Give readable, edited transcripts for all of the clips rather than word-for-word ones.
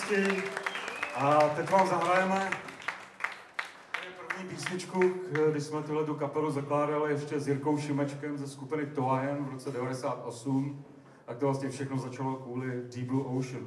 hezky. A teď vám zahrajeme první písničku, když jsme tu kapelu zakládali ještě s Jirkou Šimečkem ze skupiny Toajen v roce 98. Tak to vlastně všechno začalo kvůli Deep Blue Ocean.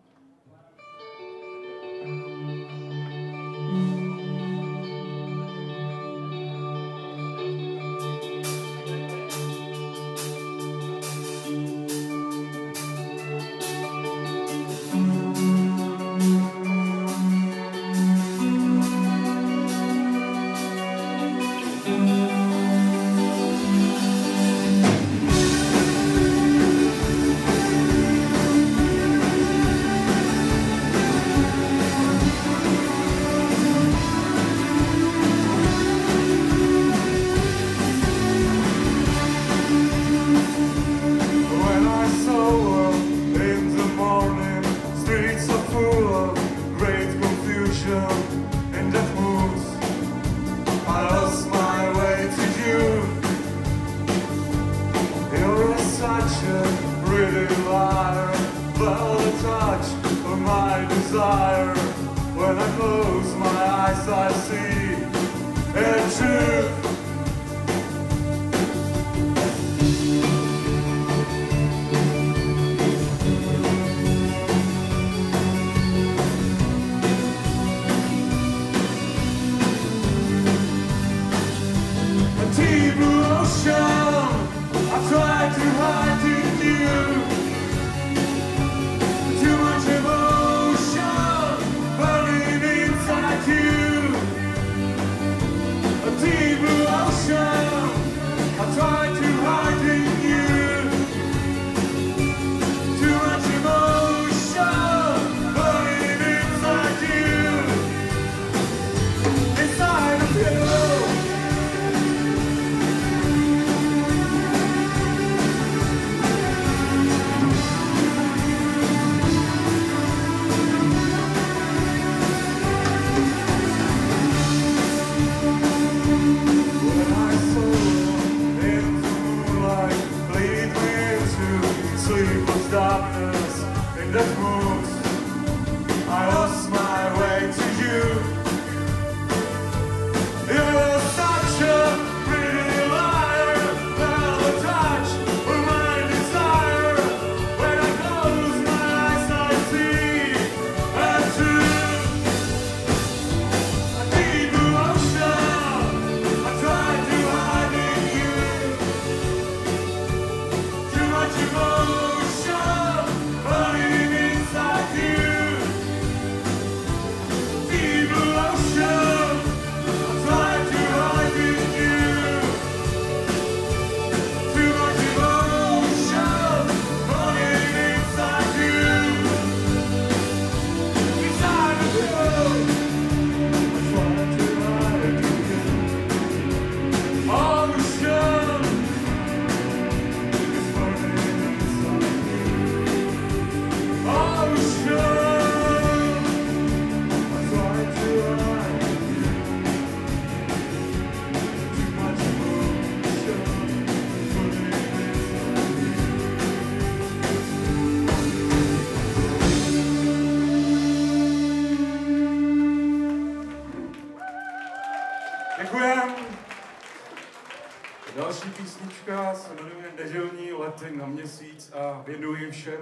Další písnička se jmenuje Nedělní lety na měsíc a věnuji všem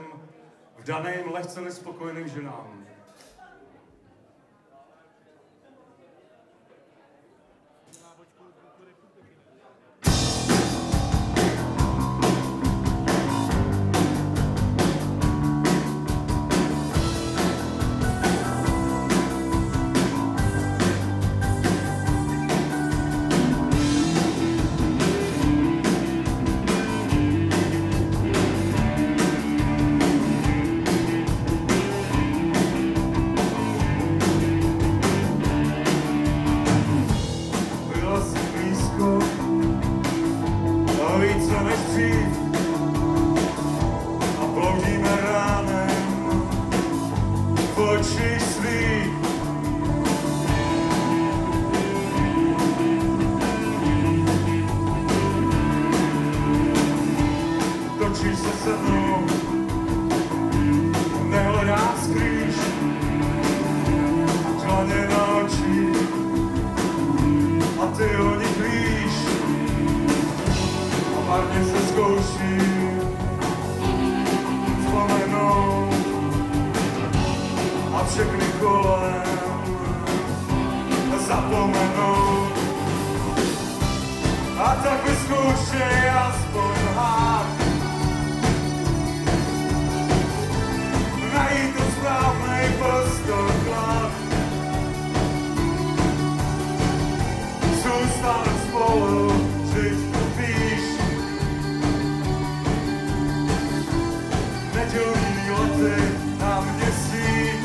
vdaným, lehce nespokojeným ženám. Točíš se se mnou, nehledá skrýš, ty o nich víš a marně se zkouším vzpomenout a všechny kolem zapomenout. A tak vyzkoušej aspoň hád, najít to správnej prostor klad. Zůstáme spolu, žít víš. Nedělní lety na měsíc.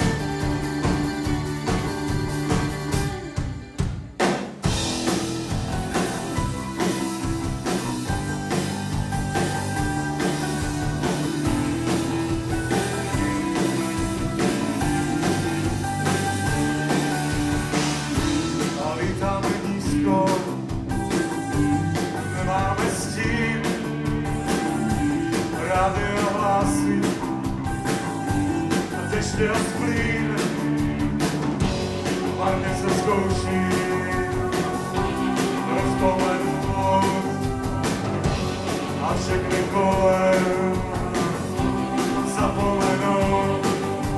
Ještě a splín, marně se zkouším rozpomenout a všechny kolem zapomenout.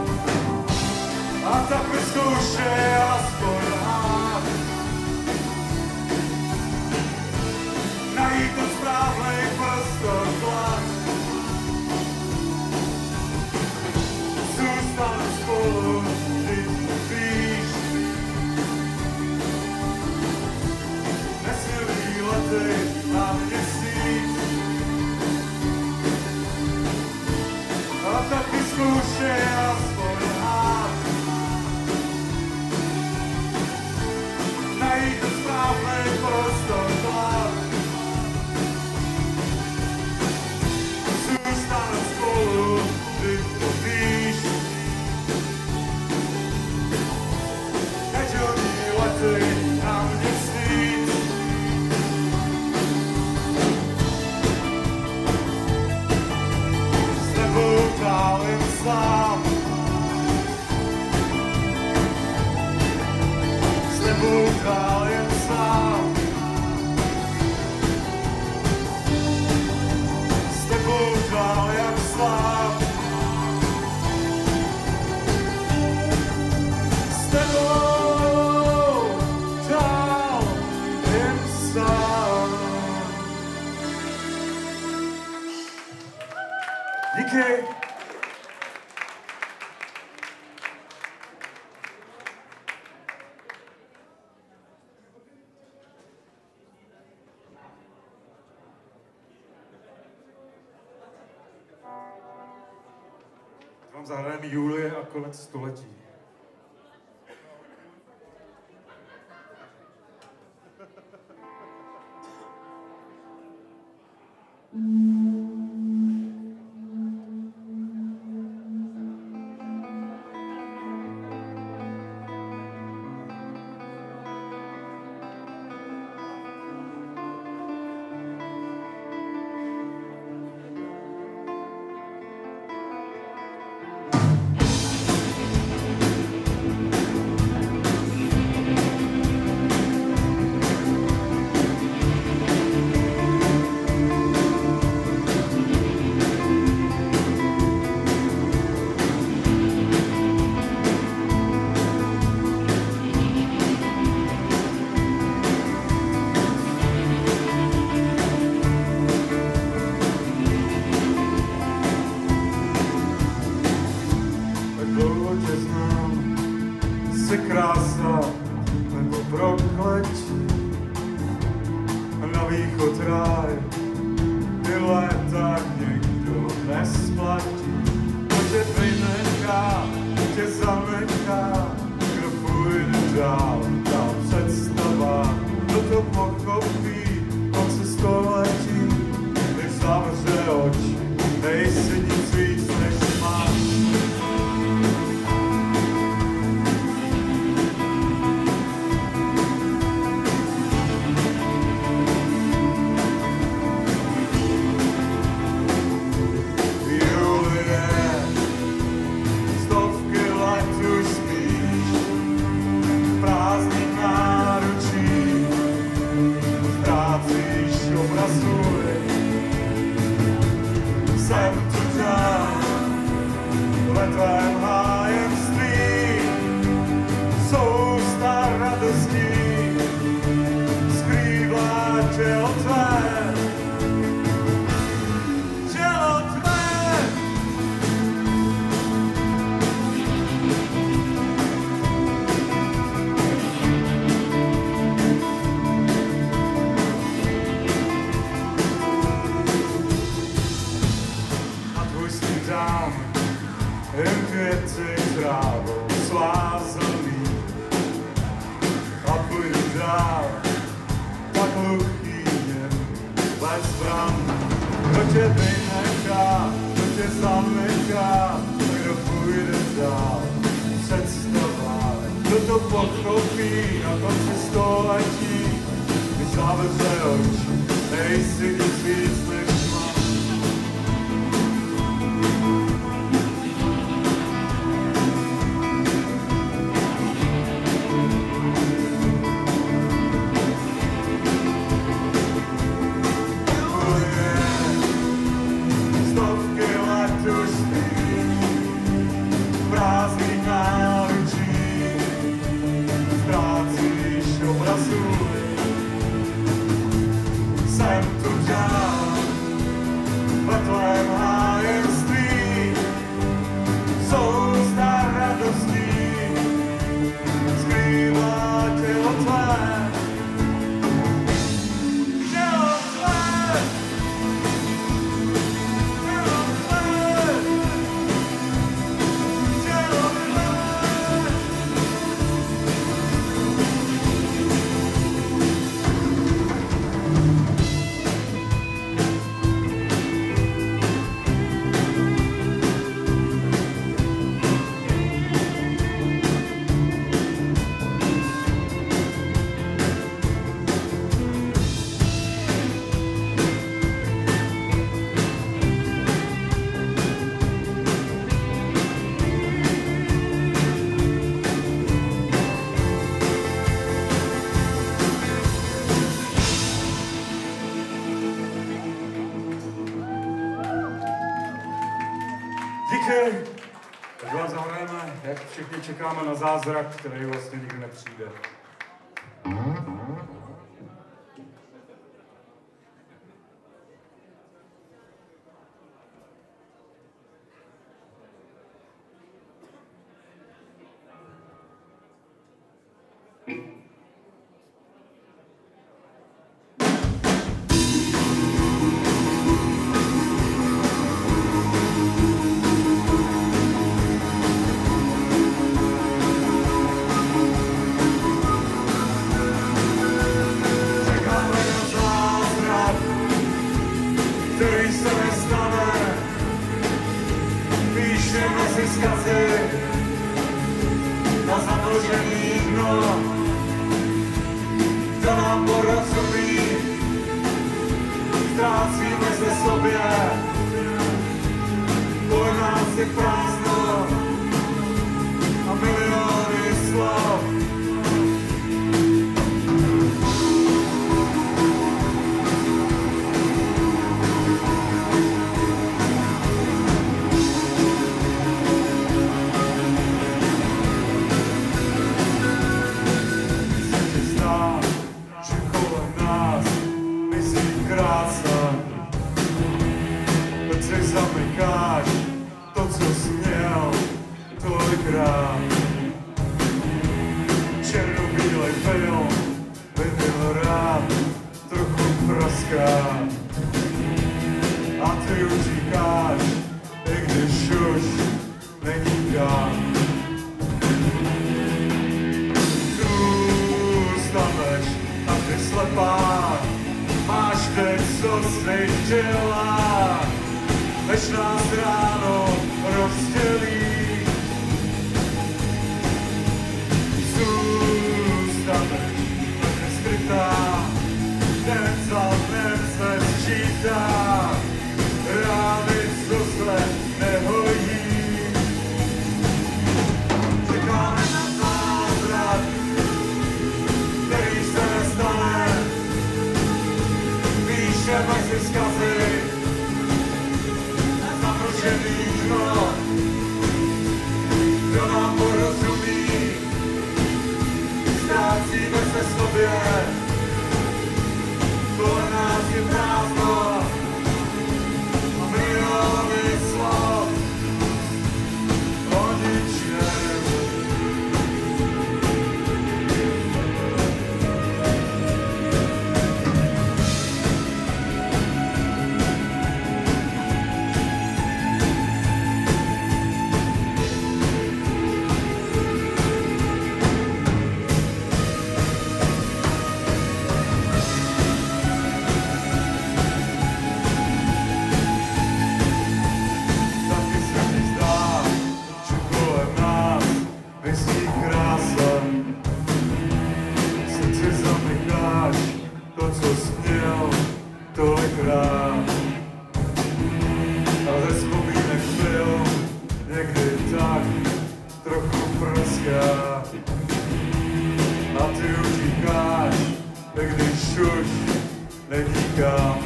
A tak vyzkoušej aspoň rád, najít to správnej prostor klad. Zůstáme spolu, žít víš. Nesilný lety na měsíc. A tak vyzkoušej aspoň rád, najít to správnej prostor klad. Zůstáme spolu, žít víš. Na měsíc. S tebou dál jen sám. S tebou dál jen sám. S tebou dál jak slám. S tebou díky. Vám zahrajeme Julie a konec století. Se krása nebo prokletí, na východ ráj, ty léta někdo nesplatí. To tě vynechá, tě zanechá, kdo půjde dál, ta představa, kdo to pochopí, konce století, než zavře oči, nejsi nic víc, než máš. tě vynechá, kdo tě zanechá, kdo půjde dál. Představa, kdo to pochopí na konci století, když zavře oči, nejsi nic víc než tma. Díky! Tak vám zahrajeme, jak všichni čekáme na zázrak, který vlastně nikdy nepřijde. Na zamlžený dno, to nám porozumí, ztrácíme se sobě, kolem nás je prázdno a miliony slov. Zamykáš to, co jsi měl tolikrát. Černobílej film by byl rád trochu praská. A ty už říkáš, i když už není kam. Zůstaneš a ty slepá, máš teď, co jsi chtěla. Než nás ráno rozdělí, zůstaneš tak skrytá, den za dnem se sčítá, rány, co se nehojí. Čekáme na zázrak, který se nestane, píšeme si vzkazy, zamlžený dno, není kam.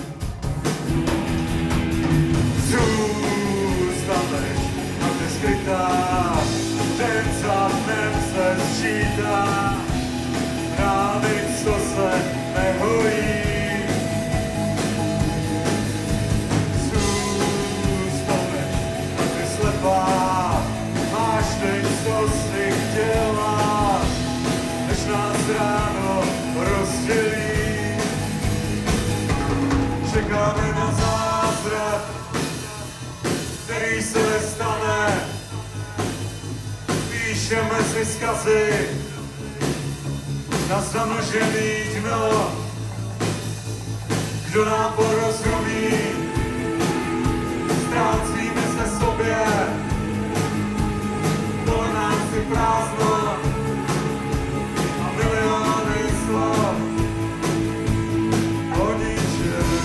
Zůstaneš a ty skrytá, den za dnem se sčítá, rány, co se nehojí. Zůstaneš a ty slepá, máš teď, co jsi chtěla, než nás ráno rozdělí. Čekáme na zázrak, který se nestane. Píšeme si zkazy na zamlžený dno. Kdo nám porozumí, ztrácíme se sobě. Kolem nás je prázdno a miliony slov o ničem.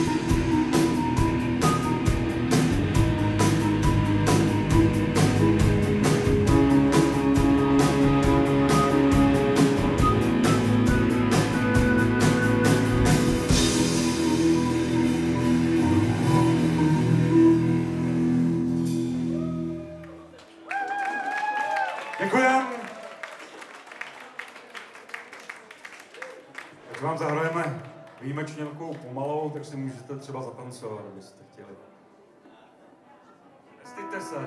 Děkujem. Tak vám zahrajeme výjimečně nějakou pomalou, tak si můžete třeba zatancovat, kdybyste chtěli. Nestyďte se.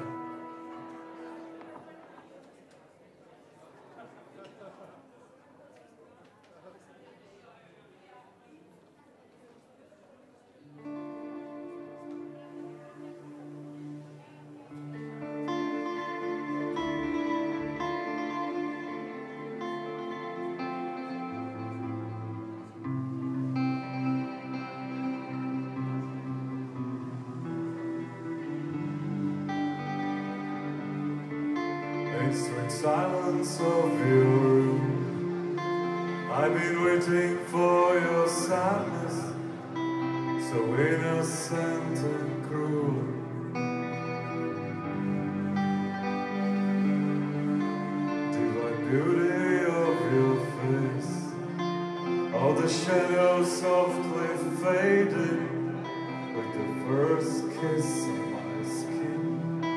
Sweet silence of your room, I've been waiting for your sadness, so innocent and cruel. Divine beauty of your face, all the shadows softly fading with the first kiss of my skin.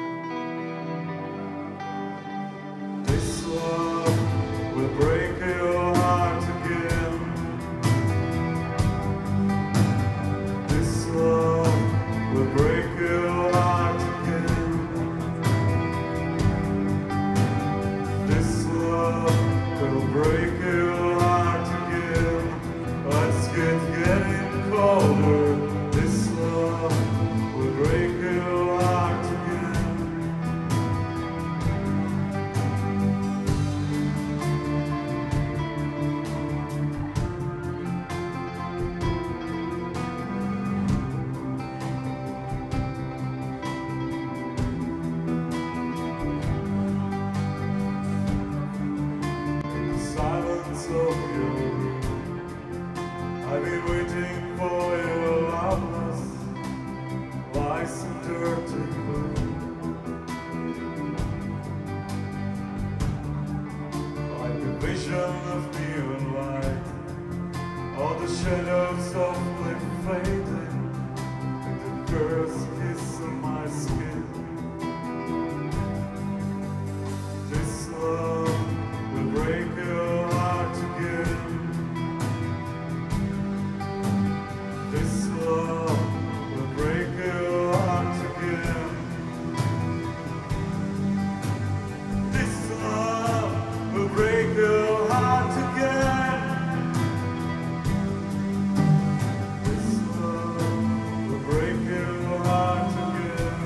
Will break your heart again. This love will break your heart again. This love will break your heart again. Let's getting colder. This love will break your heart again. I've been waiting for your loudness, lies and dirty blue. Like a vision of neon light, all the shadows softly fading, with the first kiss on my skin. This love will break your heart again. This love will break your heart again. This love will break your heart again. This love will break your heart again.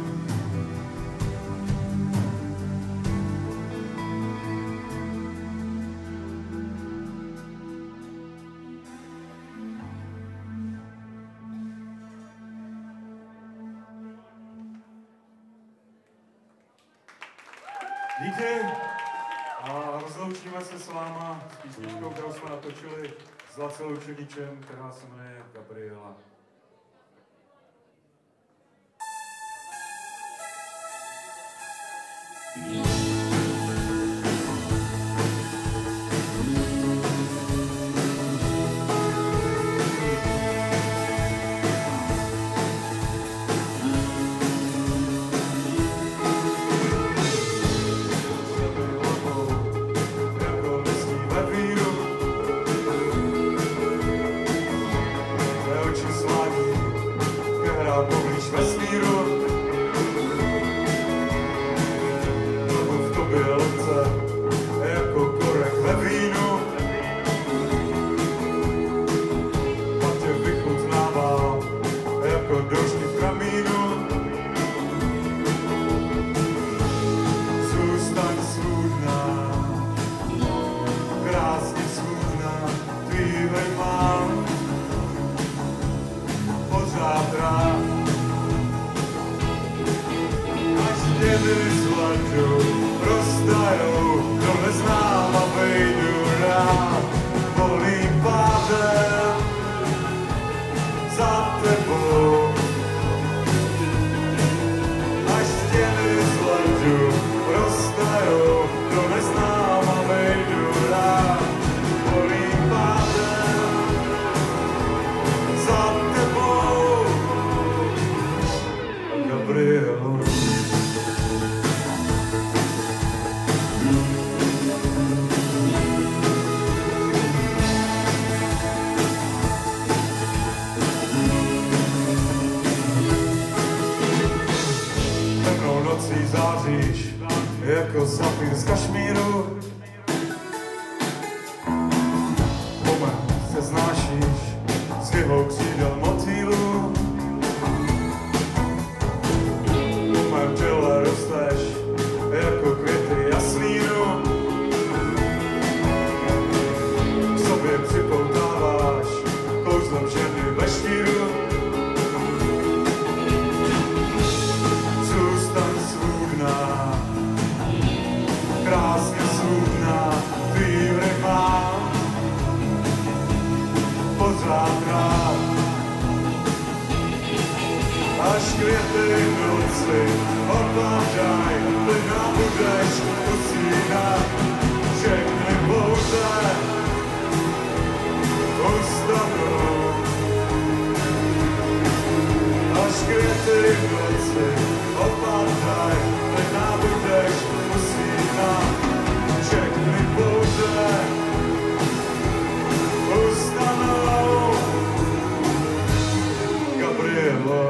Díky a rozloučíme se s váma s písničkou, kterou jsme natočili s Lacelou Čedičem, která se jmenuje Gabriela. stěny z ledu roztajou, to neznám a vejdu rád volným pádem za tebou. Až stěny z ledu roztajou, to neznám a vejdu rád volným pádem za tebou. Gabrielo. Temnou nocí záříš jako safír z Kašmíru. Po mém se znášíš z jeho křídel motýlů. Po mém těle rosteš jako květy jaslínu. K sobě připoutáváš kouzlem ženy ve štíru. Zůstaň svůdná, krásně svůdná, tvý vrch mám pořád rád. Až květy v noci odpadaj, plná budeš usínat, všechny bouře ustanou. Až květy v noci odpadaj, plná budeš usínat, všechny bouře ustanou. Gabrielo.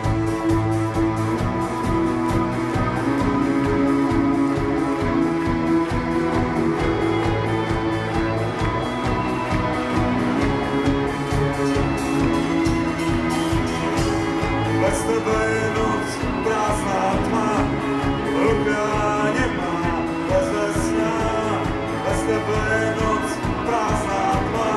Bez tebe je noc, prázdná tma, ruka nemá, bez sna. Bez tebe je noc, prázdná tma.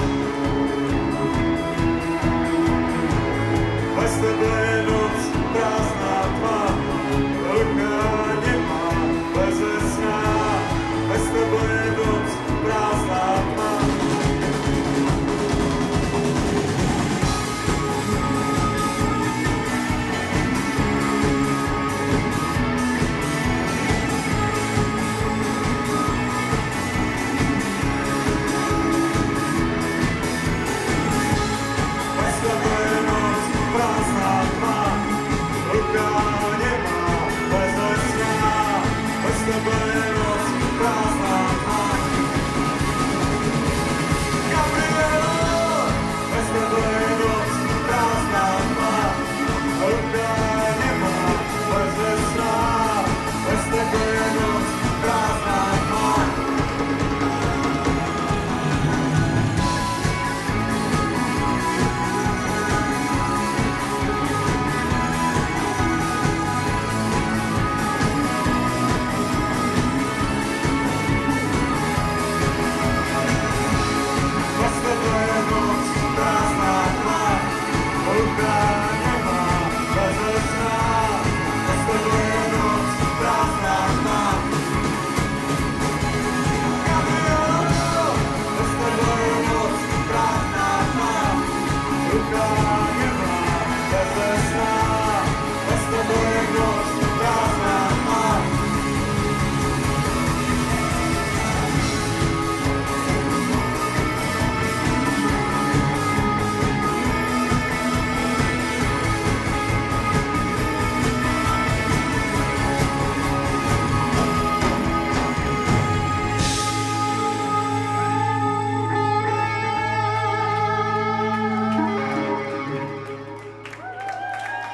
Bez tebe je noc, prázdná tma, ruka nemá, bez sna. Bez tebe je noc, prázdná tma.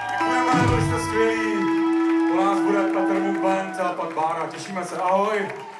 Byli jste skvělí, po nás bude Peter Munk Band a pak Bára. Těšíme se, ahoj!